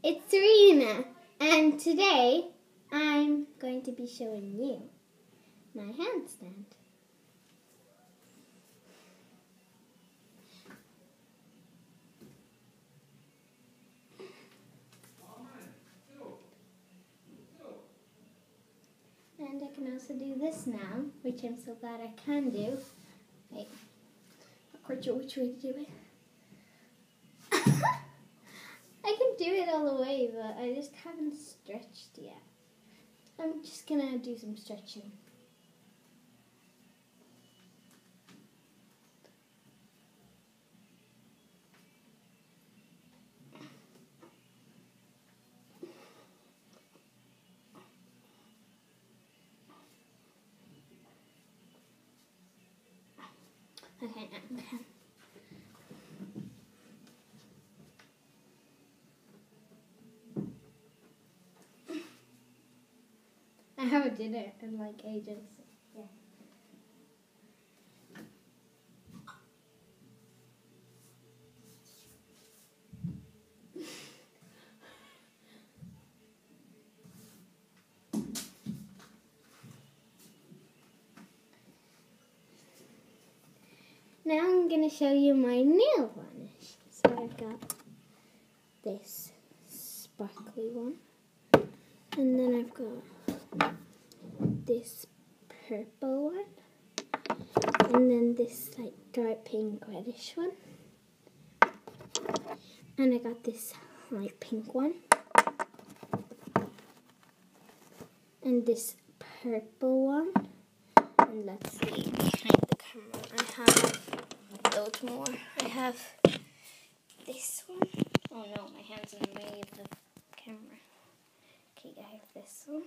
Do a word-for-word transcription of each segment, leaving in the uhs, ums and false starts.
it's Serena, and today I'm going to be showing you my handstand. And I can also do this now, which I'm so glad I can do. Wait, not quite sure which way to do it. I can do it all the way, but I just haven't stretched yet. I'm just gonna do some stretching. Okay, now okay. I haven't did it in like ages. Yeah. Now I'm going to show you my nail varnish. So I've got this sparkly one. And then I've got this purple one. And then this like dark pink reddish one. And I got this light pink one. And this purple one. And let's see behind the camera. I have loads more. I have this one. Oh no, my hand's in the way of the camera. Okay, I have this one.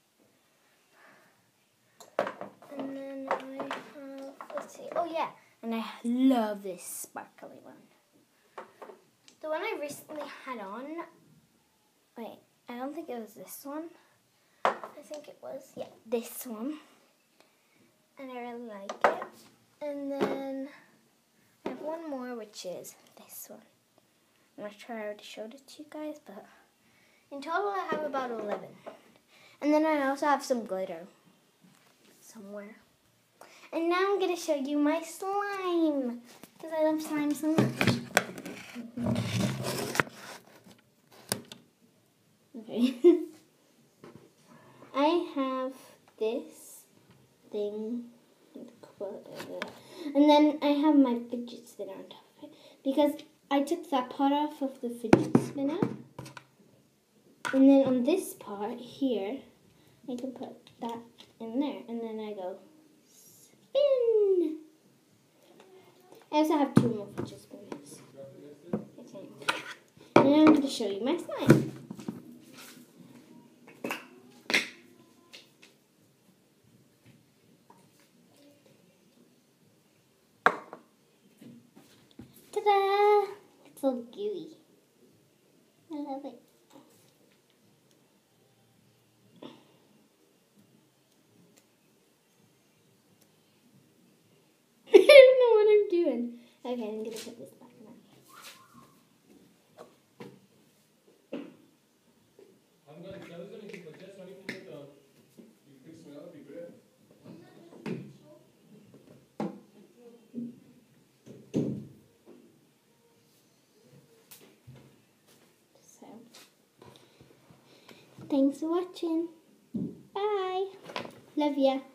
And then I have, let's see, oh yeah, and I love this sparkly one. The one I recently had on, wait, I don't think it was this one. I think it was, yeah, this one. And I really like it. And then I have one more, which is this one. I'm not sure I already showed it to you guys, but in total I have about eleven. And then I also have some glitter somewhere. And now I'm going to show you my slime, because I love slime so much. Okay. I have this thing. And then I have my fidget spinner on top of it, because I took that part off of the fidget spinner. And then on this part here, I can put that in there, and then I go spin. I also have two more fidget spinners. Okay. And now I'm going to show you my slime. Ta-da! It's all gooey. I love it. I don't know what I'm doing. Okay, I'm going to put this back now. I'm going to close it and keep it just so you can get the, you can fix me up, be great. So, thanks for watching. Bye. Love ya.